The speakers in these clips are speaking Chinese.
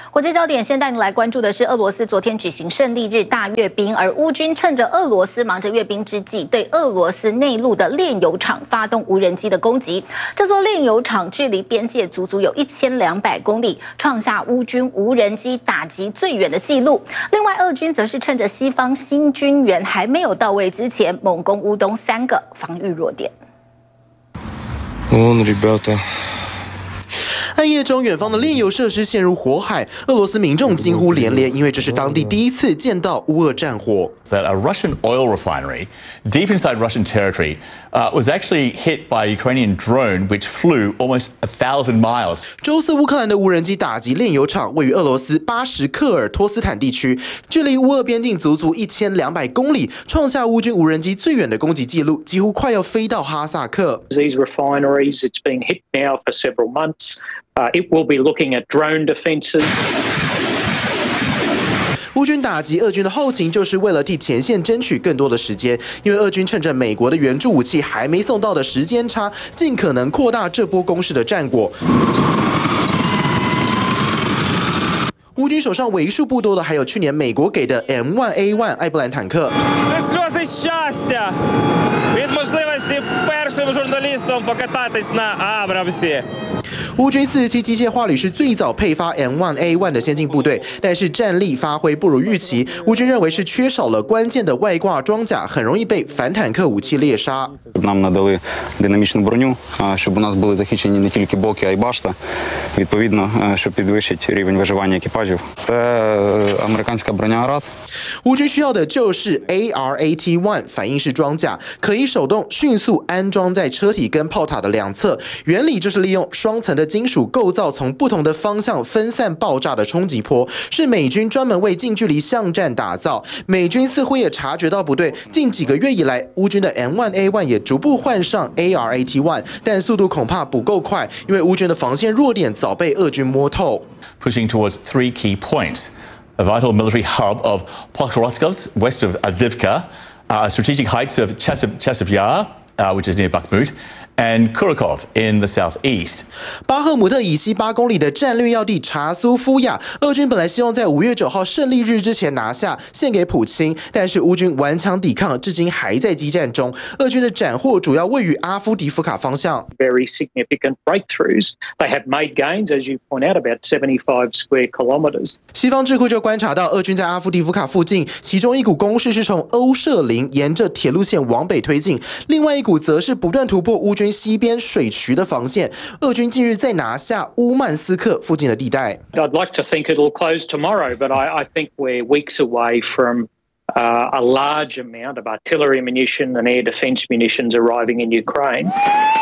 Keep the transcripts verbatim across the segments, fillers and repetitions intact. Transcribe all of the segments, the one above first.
国际焦点，先带您来关注的是，俄罗斯昨天举行胜利日大阅兵，而乌军趁着俄罗斯忙着阅兵之际，对俄罗斯内陆的炼油厂发动无人机的攻击。这座炼油厂距离边界足足有一千两百公里，创下乌军无人机打击最远的纪录。另外，俄军则是趁着西方新军援还没有到位之前，猛攻乌东三个防御弱点。 Вон, ребята。 暗夜中，远方的炼油设施陷入火海，俄罗斯民众惊呼连连，因为这是当地第一次见到乌俄战火。 That a Russian oil refinery deep inside Russian territory uh, was actually hit by a Ukrainian drone which flew almost a thousand miles. 周四，乌克兰的无人机打击炼油厂，位于俄罗斯巴什克尔托斯坦地区，距离乌俄边境足足一千两百公里，创下乌军无人机最远的攻击记录，几乎快要飞到哈萨克。 These refineries, it's been hit now for several months. Uh, it will be looking at drone defences. 乌军打击俄军的后勤，就是为了替前线争取更多的时间，因为俄军趁着美国的援助武器还没送到的时间差，尽可能扩大这波攻势的战果。 乌军手上为数不多的，还有去年美国给的 M 一 A 一 艾布兰坦克。 Це сльози щастя від можливості першим журналістом покататись на Абрамсі. 乌军四十七机械化旅是最早配发 M 一 A 一 的先进部队，但是战力发挥不如预期。乌军认为是缺少了关键的外挂装甲，很容易被反坦克武器猎杀。 Нам надали динамічну броню, щоб у нас були захищені не тільки боки, а й башта. Відповідно, щоб підвищити рівень виживання екіпажів. Це американська броня «Арат». 乌军需要的就是 A R A T 一 反应式装甲，可以手动迅速安装在车体跟炮塔的两侧。原理就是利用双层的金属构造，从不同的方向分散爆炸的冲击波，是美军专门为近距离巷战打造。美军似乎也察觉到不对，近几个月以来，乌军的 M 一 A 一 也逐步换上 A R A T 一，但速度恐怕不够快，因为乌军的防线弱点早被俄军摸透。 Pushing towards three key points: a vital military hub of Pokrovsk, west of Avdiivka, uh, strategic heights of Chasiv Yar, uh, which is near Bakhmut, and Kurakov in the southeast. 巴赫姆特以西八公里的战略要地查苏夫亚，俄军本来希望在五月九号胜利日之前拿下，献给普京，但是乌军顽强抵抗，至今还在激战中。俄军的斩获主要位于阿夫迪夫卡方向。 Very significant breakthroughs. They have made gains, as you point out, about seventy-five square kilometres. 西方智库就观察到，俄军在阿夫迪夫卡附近，其中一股攻势是从欧舍林沿着铁路线往北推进，另外一股则是不断突破乌军西边水渠的防线。俄军近日再拿下乌曼斯克附近的地带。 I'd like to think it'll close tomorrow, but I, I think we're weeks away from uh, a large amount of artillery munition and air defence munitions arriving in Ukraine.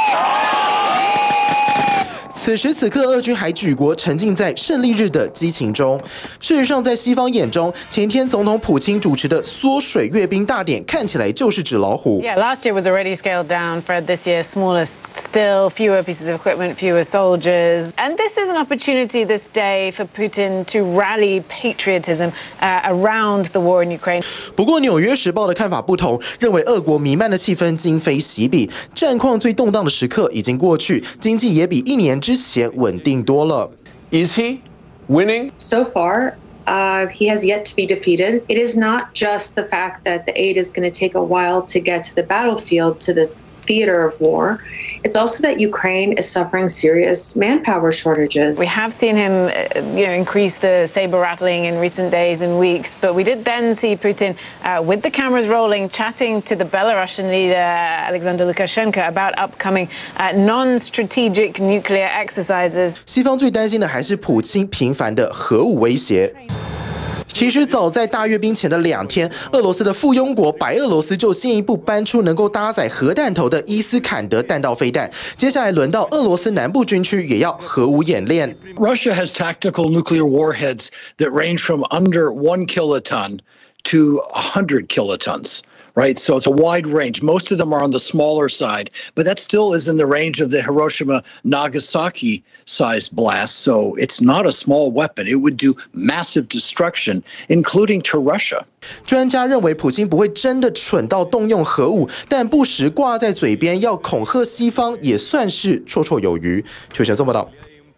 此时此刻，俄军还举国沉浸在胜利日的激情中。事实上，在西方眼中，前天总统普京主持的缩水阅兵大典看起来就是纸老虎。 Yeah, last year was already scaled down. Fred, this year smaller still, fewer pieces of equipment, fewer soldiers. And this is an opportunity this day for Putin to rally patriotism uh, around the war in Ukraine. 不过，《纽约时报》的看法不同，认为俄国弥漫的气氛今非昔比，战况最动荡的时刻已经过去，经济也比一年之前稳定多了。 Is he winning? So far, uh, he has yet to be defeated. It is not just the fact that the aid is going to take a while to get to the battlefield, to the theater of war. It's also that Ukraine is suffering serious manpower shortages. We have seen him, you know, increase the saber rattling in recent days and weeks, but we did then see Putin, uh, with the cameras rolling, chatting to the Belarusian leader Alexander Lukashenko about upcoming uh, non-strategic nuclear exercises. 西方最担心的还是普京频繁的核武威胁。 其实早在大阅兵前的两天，俄罗斯的附庸国白俄罗斯就先一步搬出能够搭载核弹头的伊斯坎德弹道飞弹。接下来轮到俄罗斯南部军区也要核武演练。 Russia has tactical nuclear warheads that range from under one kiloton to one hundred kilotons. Right, so it's a wide range. Most of them are on the smaller side, but that still is in the range of the Hiroshima Nagasaki sized blast. So it's not a small weapon. It would do massive destruction, including to Russia. 专家认为，普京不会真的蠢到动用核武，但不时挂在嘴边要恐吓西方，也算是绰绰有余。就像这么道。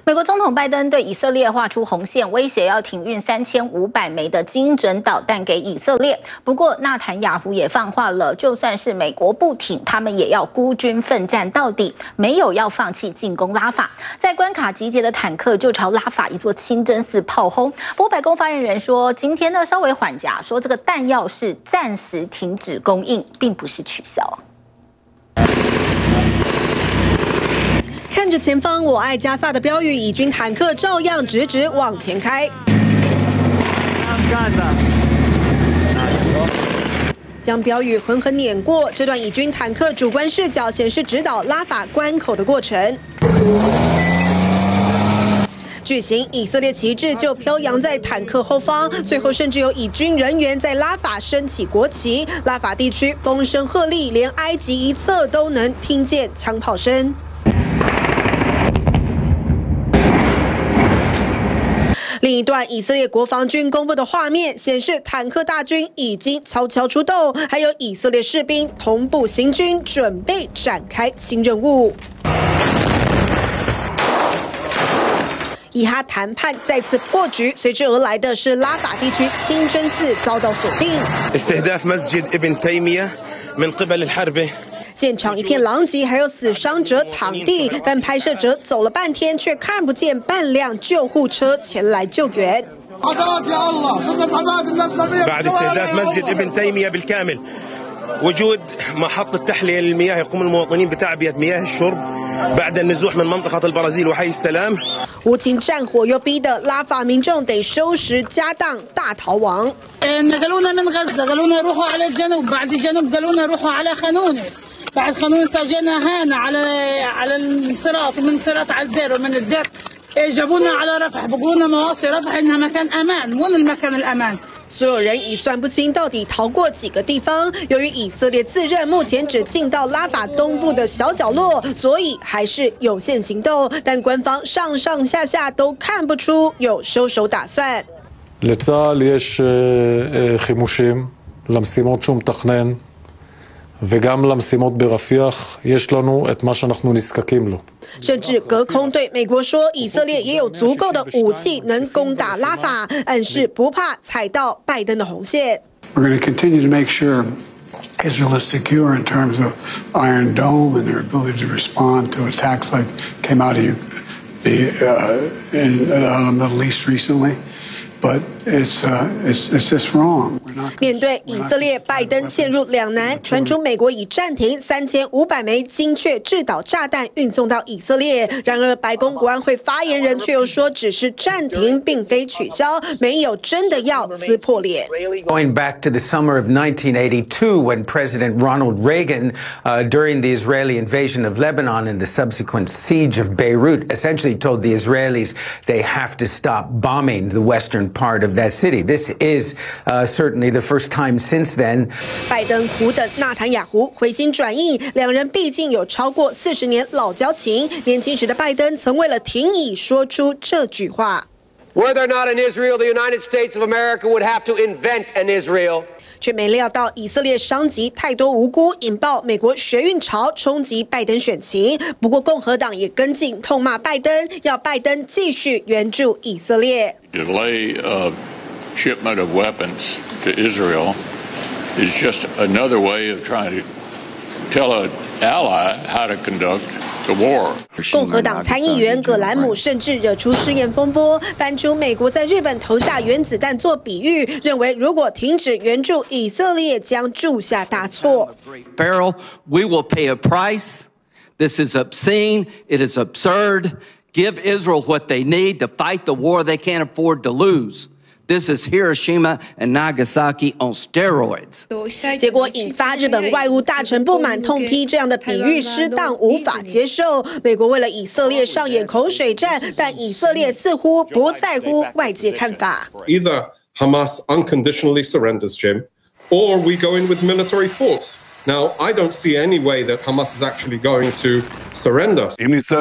美国总统拜登对以色列画出红线，威胁要停运三千五百枚的精准导弹给以色列。不过，纳坦雅胡也放话了，就算是美国不挺，他们也要孤军奋战到底，没有要放弃进攻拉法。在关卡集结的坦克就朝拉法一座清真寺炮轰。不过，白宫发言人说，今天呢稍微缓颊，说这个弹药是暂时停止供应，并不是取消。 看着前方，我爱加萨的标语，以军坦克照样直直往前开。将标语狠狠碾过，这段以军坦克主观视角显示指导拉法关口的过程。巨型以色列旗帜就飘扬在坦克后方，最后甚至有以军人员在拉法升起国旗。拉法地区风声鹤唳，连埃及一侧都能听见枪炮声。 另一段以色列国防军公布的画面显示，坦克大军已经悄悄出动，还有以色列士兵同步行军，准备展开新任务。以哈谈判再次破局，随之而来的是拉法地区清真寺遭到锁定。 现场一片狼藉，还有死伤者躺地，但拍摄者走了半天，却看不见半辆救护车前来救援。 بعد استهداف مسجد ابن تيمية بالكامل وجود محطة تحلية للمياه يقوم المواطنين بتعبئة مياه الشرب بعد النزوح من منطقة البرازيل وحي السلام 无情战火又逼得拉法民众得收拾家当大逃亡。 نقلونا من غزة قالونا روحوا على الجنوب بعد الجنوب قالونا روحوا على خانونس بعد خانونس اجينا هنا على على الصراط ومن الصراط على الدير ومن الدير جابونا على رفح بقولنا مواصي رفح انها مكان امان وين المكان الامان 所有人已算不清到底逃过几个地方。由于以色列自认目前只进到拉法东部的小角落，所以还是有限行动。但官方上上下下都看不出有收手打算。 לצה"ל יש חימושים למשימות שהוא מתכנן וגם למשימות ברפיח יש לנו את מה שאנחנו נזקקים לו. 甚至隔空对美国说，以色列也有足够的武器能攻打拉法，暗示不怕踩到拜登的红线。 We're going to continue to make sure Israel is secure in terms of Iron Dome and their ability to respond to attacks like came out of the uh, in uh, the Middle East recently. But it's uh, it's it's just wrong. 面对以色列，拜登陷入两难，传出美国已暂停三千五百枚精确制导炸弹运送到以色列。然而，白宫国安会发言人却又说，只是暂停，并非取消，没有真的要撕破脸。 Going back to the summer of nineteen eighty-two, when President Ronald Reagan, uh, during the Israeli invasion of Lebanon and the subsequent siege of Beirut, essentially told the Israelis they have to stop bombing the western part of that city. This is uh, certainly the first time since then. 拜登苦等纳坦雅胡回心转意，两人毕竟有超过四十年老交情。年轻时的拜登曾为了停以说出这句话。 Were there not an Israel, the United States of America would have to invent an Israel. 却没料到以色列伤及太多无辜，引爆美国学运潮，冲击拜登选情。不过共和党也跟进痛骂拜登，要拜登继续援助以色列。 Delay of shipment of weapons to Israel is just another way of trying to tell an ally how to conduct the war. 共和党参议员葛兰姆甚至惹出试验风波，搬出美国在日本投下原子弹做比喻，认为如果停止援助以色列，将铸下大错。 Barrel, we will pay a price. This is obscene. It is absurd. Give Israel what they need to fight the war they can't afford to lose. This is Hiroshima and Nagasaki on steroids. 结果引发日本外务大臣不满，痛批这样的比喻适当，无法接受。美国为了以色列上演口水战，但以色列似乎不在乎外界看法。 Either Hamas unconditionally surrenders, Jim, or we go in with military force. Now, I don't see any way that Hamas is actually going to surrender.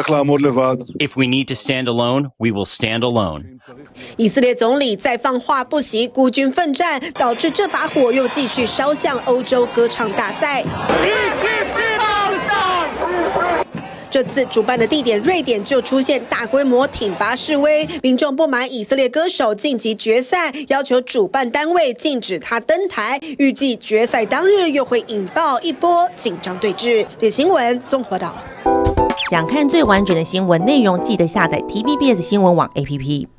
If we need to stand alone, we will stand alone. 以色列总理再放话不惜孤军奋战，导致这把火又继续烧向欧洲歌唱大赛。 这次主办的地点瑞典就出现大规模挺拔示威，民众不满以色列歌手晋级决赛，要求主办单位禁止他登台。预计决赛当日又会引爆一波紧张对峙。点新闻综合报道。 想看最完整的新闻内容，记得下载 T V B S 新闻网 A P P。